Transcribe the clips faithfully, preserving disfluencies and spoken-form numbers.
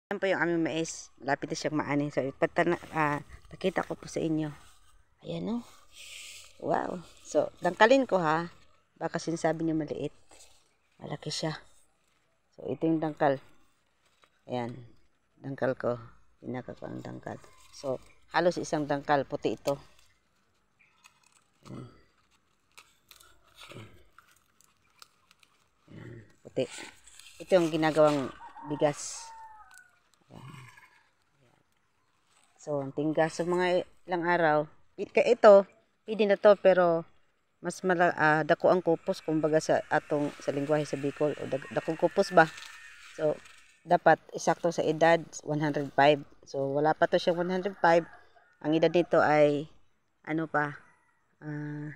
Yan po yung aming mais. Lapit na siyang maani. So, ipatana, ah, pakita ko po sa inyo. Ayan o. Wow. So, dangkalin ko ha. Baka sinasabi niyo maliit. Malaki siya. So, ito yung dangkal. Ayan. Dangkal ko. Pinaka ko ang dangkal. So, halos isang dangkal. Puti ito. Ayan. Ayan. Puti. Ito yung ginagawang bigas. So, ang tingga. So, mga ilang araw. Ito, pwede na to, pero mas mala, uh, dako ang kupos, kumbaga sa atong sa lingwahe sa Bicol. O dakong kupos ba? So, dapat isakto sa edad, one hundred five. So, wala pa to siya one hundred five. Ang edad nito ay, ano pa, uh,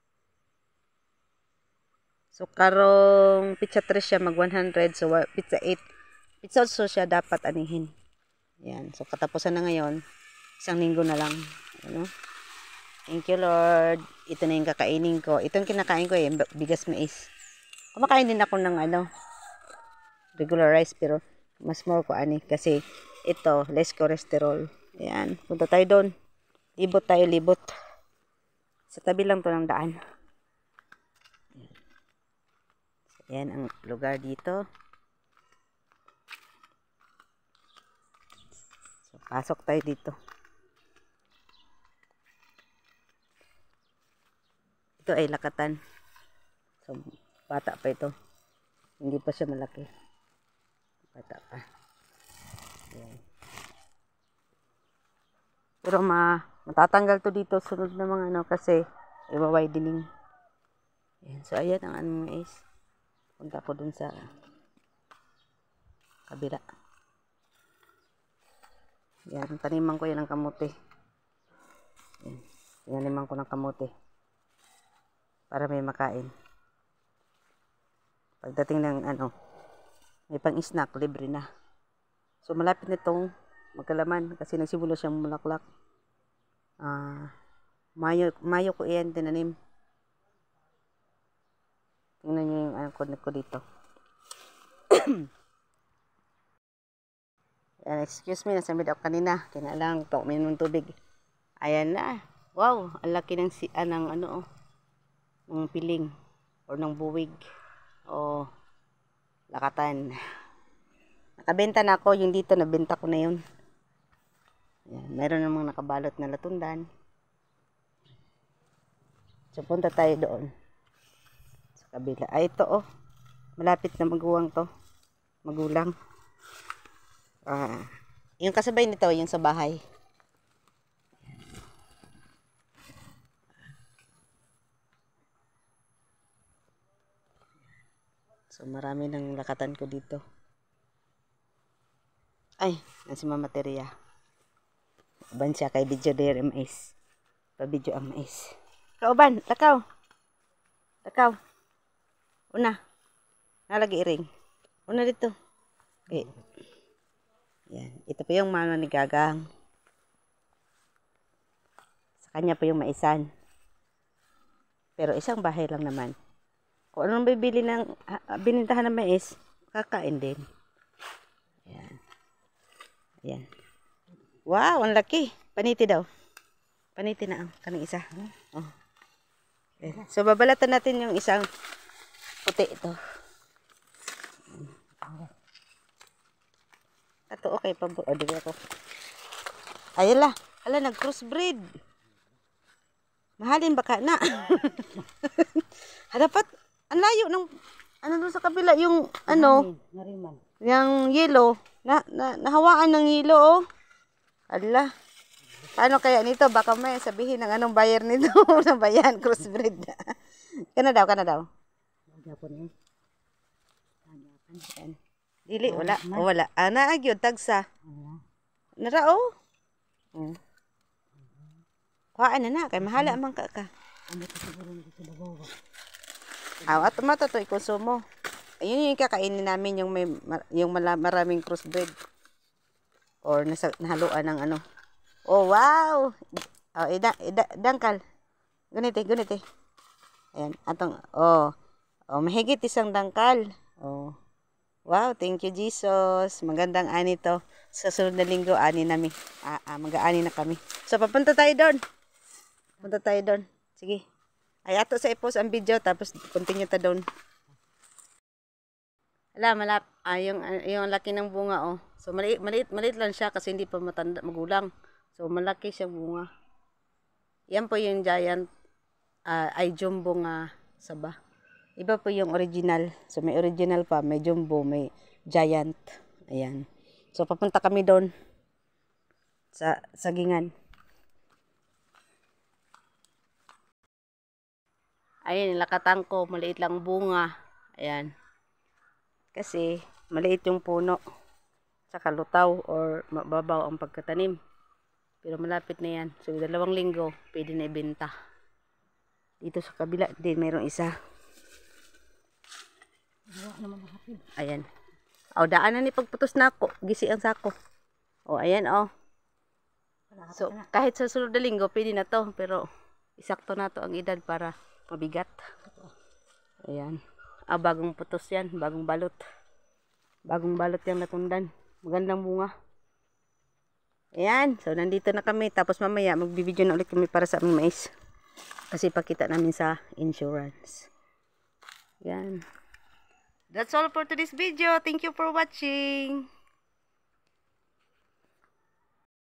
so, karong pizza tres siya mag one hundred. So, pizza eight. Pizza also siya dapat anihin. Yan. So, katapusan na ngayon. Isang linggo na lang. Ano? Thank you, Lord. Ito na yung kakainin ko. Ito yung kinakain ko eh. Bigas mais. Kumakain din ako ng ano, regular rice. Pero, mas more ko ani. Kasi, ito, less cholesterol. Ayan. Punta tayo doon. Libot tayo, libot. Sa tabi lang to ng daan. Ayan ang lugar dito. So, pasok tayo dito. Ito ay lakatan. So, bata pa ito. Hindi pa siya malaki. Bata pa. Ayan. Pero ma matatanggal to dito sunod na mga ano kasi i-widening. Ayan. So, ayan ang anong mais. Punta ko dun sa kabila. Ayan. Taniman ko yan ng kamote. Ayan. Tinaniman ko ng kamote. Para may makain. Pagdating ng ano, may pang-snack, libre na. So, malapit na itong magkalaman kasi nagsimula siyang mulaklak. Uh, mayo, mayo ko iyan tinanim. Tingnan nyo yung ano ko dito. Ayan, excuse me, nasa mid ako kanina. Kinalang, to, minum tubig. Ayan na. Wow, ang laki ng, si, ah, ng ano oh. Ng piling or ng buwig o lakatan. Nakabenta na ako yung dito, nabenta ko na yun. Ayan, meron namang nakabalot na latundan. So punta tayo doon sa kabila. Ay ito oh, malapit na maguwang to, magulang. Ah, yung kasabay nito yung sa bahay. So, marami ng lakatan ko dito. Ay, yan si Mama Teria. Uban siya kay video dere mais. Pa-video ang mais. Kauban, takaw. Takaw. Una. Nalagi iring. Una dito. Okay. Yan. Ito po yung mano ni Gagang. Sa kanya po yung maisan. Pero isang bahay lang naman. Kung anong bibili ng uh, binintahan ng mais, kakain din. Ayan. Ayan. Wow, ang laki. Paniti daw. Paniti na ang kaning isa. Oh. Okay. So, babalatan natin yung isang puti ito. Ito, okay. Pabor. O, diba ako. Ayala. Ala, nag-crossbreed. Mahalin baka na. Dapat ang layo ng ano doon sa kabila yung ano yung yellow na, na nahawaan ng yellow oh. Ala, paano kaya nito, baka may sabihin ng anong buyer nito ng bayan crossbreed. Kana daw, kana daw dili wala o wala ana agyod tagsa nara oh. Hmm. Kuhaan na na kay mahala man ka ka. Aw, at mata to ikonsumo. Ayun yung kakainin namin yung may yung maraming crossbreed. Or nasa nahaluan ng ano. Oh, wow. Oh, ida, ida dangkal. Ganito, ganito. Ayan, atong oh. Oh, mahigit isang dangkal. Oh. Wow, thank you Jesus. Magandang ani to. Sa sunod na linggo, ani nami. Ah, ah, mag-aani na kami. So, papunta tayo doon. Punta tayo doon. Sige. Ay, ato sa i-post ang video, tapos continue ta doon. Ala, malap. Ah, yung, yung laki ng bunga, oh. So, maliit, maliit, maliit lang siya kasi hindi pa matanda, magulang. So, malaki siyang bunga. Yan po yung giant, uh, ay jumbo nga saba. Iba po yung original. So, may original pa, may jumbo, may giant. Ayan. So, papunta kami doon sa sagingan. Ayan, lakatan ko, maliit lang bunga. Ayan. Kasi, maliit yung puno. Saka lutaw or mababaw ang pagkatanim. Pero malapit na yan. So, dalawang linggo, pwede na ibenta. Dito sa kabila, din mayroong isa. Ayan. O, daanan ni pagputos na ako. Gisi ang sako. O, ayan, o. So, kahit sa sunod na linggo, pwede na to. Pero, isakto na to ang edad para mabigat. Ayan. Ah, bagong putos yan. Bagong balot. Bagong balot yung natundan. Magandang bunga. Ayan. So, nandito na kami. Tapos mamaya, magbibideo na ulit kami para sa aming mais. Kasi pakita namin sa insurance. Ayan. That's all for today's video. Thank you for watching.